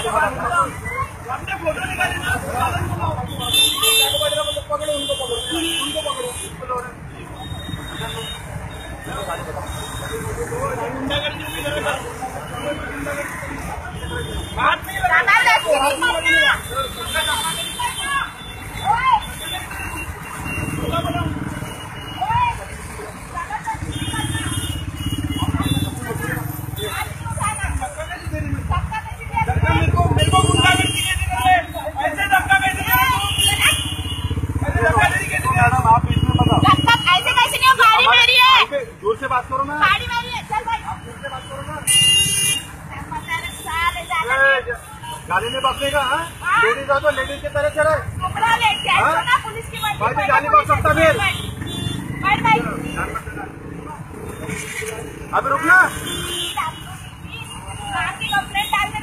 photo निकाले ना, पकड़ो उनको, पकड़ो बात नहीं जोर से बात करो ना, गाड़ी मेरी है, चल भाई आप जोर से बात करो ना, गाड़ी में बसने का लेडीज हो तो लेडीज की तरह चले, कपड़ा लेके आओ ना, पुलिस की बात भाई गाड़ी बस सकता फिर भाई अभी रुकना, आपकी कंप्लेंट डाल